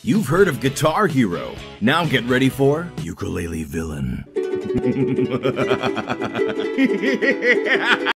You've heard of Guitar Hero. Now get ready for Ukulele Villain.